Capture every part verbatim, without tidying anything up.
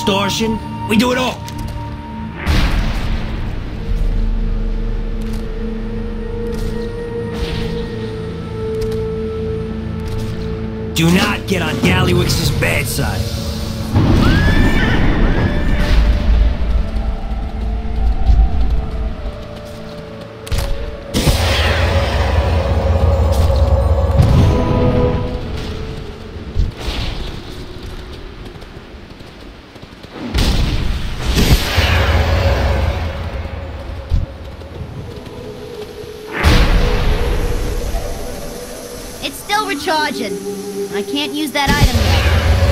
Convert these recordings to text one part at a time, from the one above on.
extortion. We do it all. Do not get on Gallywix's bad side. It's still recharging. I can't use that item yet.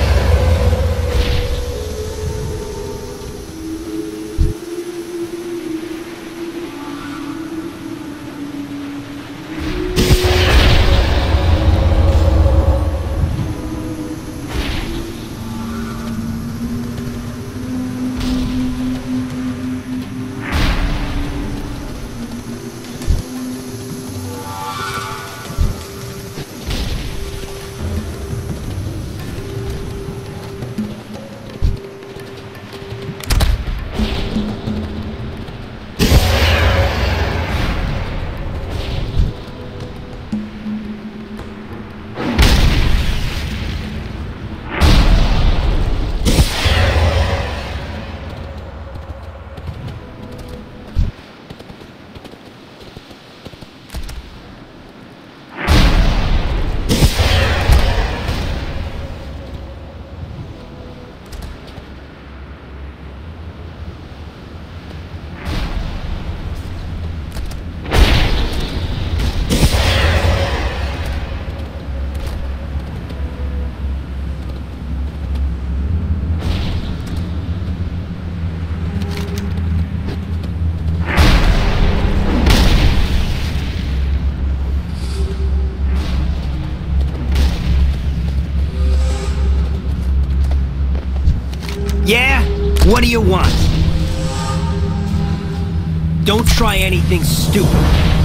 Yeah? What do you want? Don't try anything stupid.